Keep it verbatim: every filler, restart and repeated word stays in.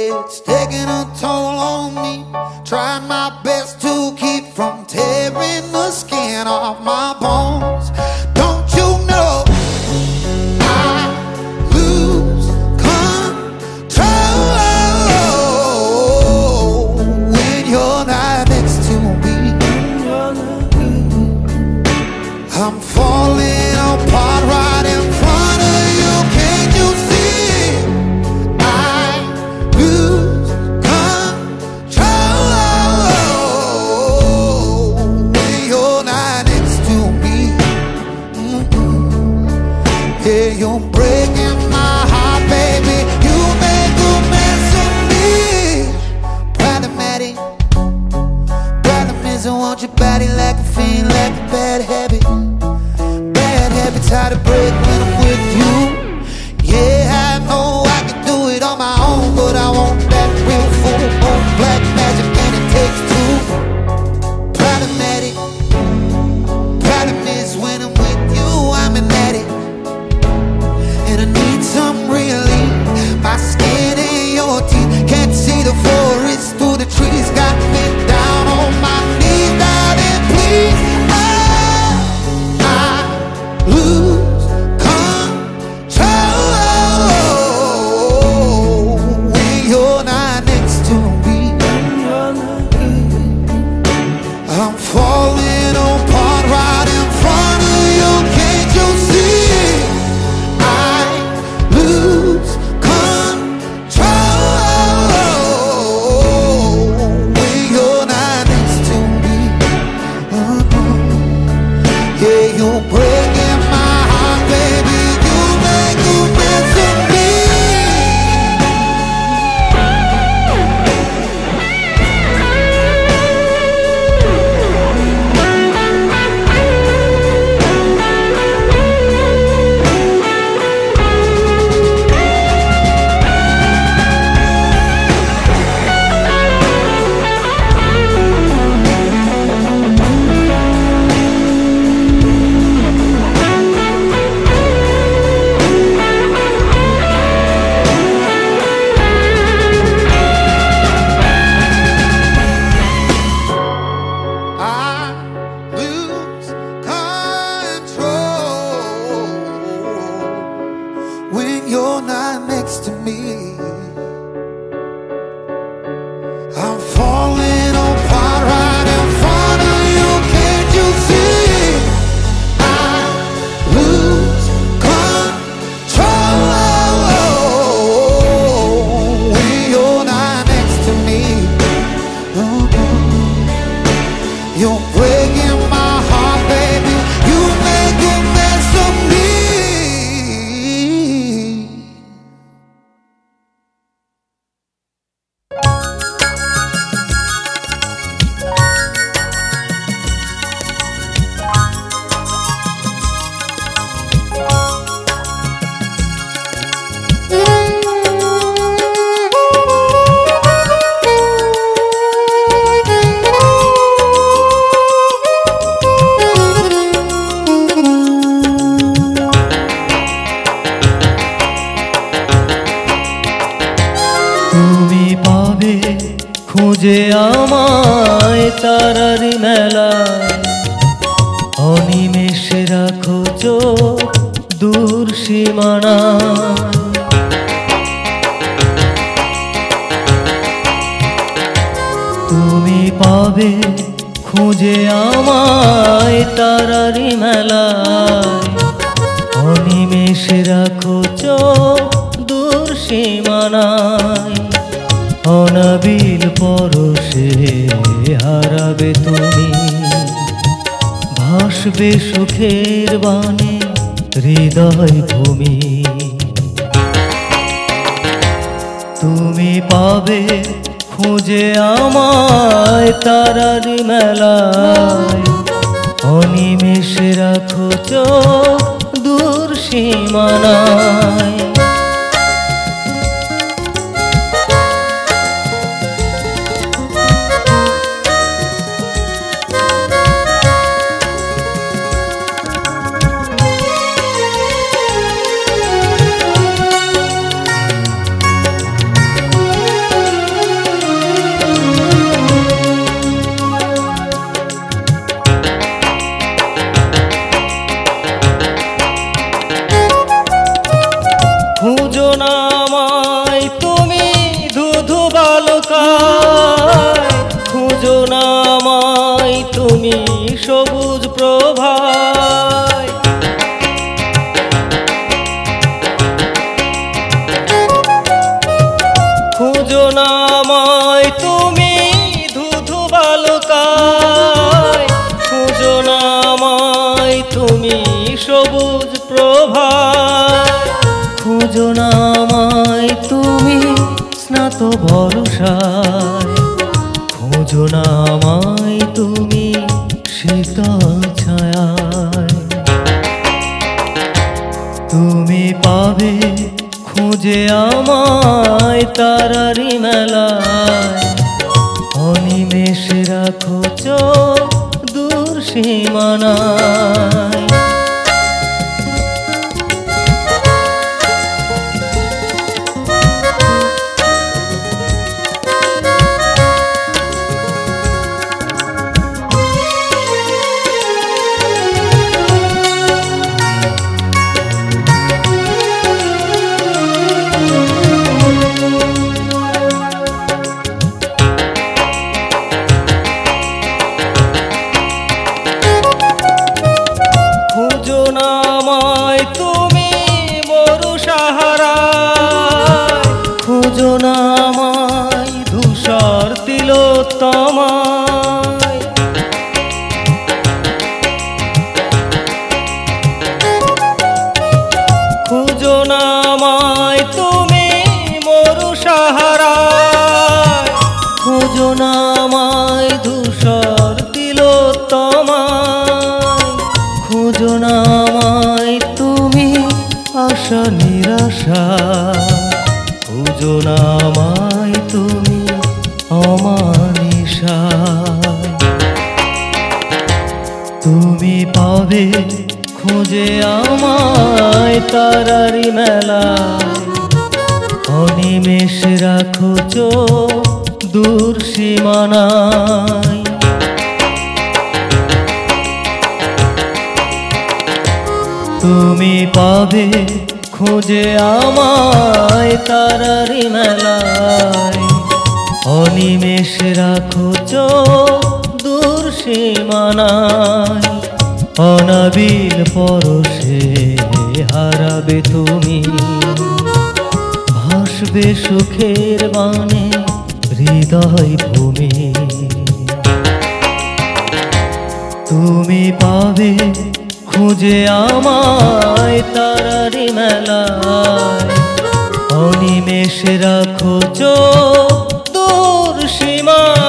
It's taking a toll on me. Trying my best to keep from tearing the skin off my bones. Don't you know I lose control when you're not next to me? I'm falling apart right in front of you. Can't you see? I lose control when you're not next to me. Mm-mm. Yeah, you're breaking my heart, baby. You make a mess of me. Problematic. Problem is I want your body like a fiend, like a bad habit. Bad habits hard to break when I'm with you. Yeah, I know I can do it on my own, but I want that real full on black magic, and it takes two. Problematic. Problem is when I'm with you, I'm an addict, and I need some relief. My skin and your teeth can't see the forest through the trees. Got me down on my knees, darling, please. I, I lose control when you're not next to me. I'm falling apart right in front of you. Can't you see? I lose control when you're not next to me. Uh-uh. Yeah, you're breaking my heart, baby. You make a mess of me. I lose control when you're not next to me. I'm falling apart right in front of you. Can't you see? I lose control when you're not next to me. Uh-uh. You're breaking my heart, baby. You make a mess of me. তুমি পাবে খুঁজে আমায় তারারি মেলায়, অনিমেষে রাখো চোখ দূর সীমানায়। তুমি পাবে খুঁজে আমায় তারারি মেলায়, অনিমেষে রাখো চোখ দূর সীমানায়। অনাবিল পরশে হারাবে তুমি, ভাসবে সুখের বাণে হৃদয় ভূমি। তুমি পাবে খুঁজে আমায় তারারি মেলায়, অনিমেষে রাখো চোখ দূর সীমানায়। বালুকায়, খুঁজো না আমায় তুমি সবুজ প্রভায়। খুঁজো না আমায় তুমি ধুধু বালুকায়, খুঁজো না আমায় তুমি সবুজ প্রভায়। খুঁজো না আমায় তুমি স্নাত ভরসায়, খুঁজো না আমায় তুমি শীতল ছায়ায়। তুমি পাবে খুঁজে আমায় তারারি মেলায়, অনিমেষে রাখো চোখ দূর সীমানায়। খুঁজো না আমায় তুমি মরু সাহারায়, খুঁজো না আমায় ধূসর তিলোত্তমায়। খুঁজো না আমায় তুমি মরু সাহারায়, খুঁজো না আমায় ধূসর তিলোত্তমায়। খুঁজো না আমায় তুমি আশা নিরাশা, খুঁজো না আমায় তুমি অমানিশা। তুমি পাবে খুঁজে আমায় তারারি মেলায়, অনিমেষে রাখো চোখ দূর সীমানায়। তুমি পাবে খুঁজে আমায় তারারি মেলায়, অনিমেষে রাখো চোখ দূর সীমানায়। অনাবিল পরশে হারাবে তুমি, ভাসবে সুখের বানে হৃদয় ভূমি। তুমি পাবে খুঁজে আমায় তারারি মেলায়, অনিমেষে রাখো চোখ দূর সীমানায়।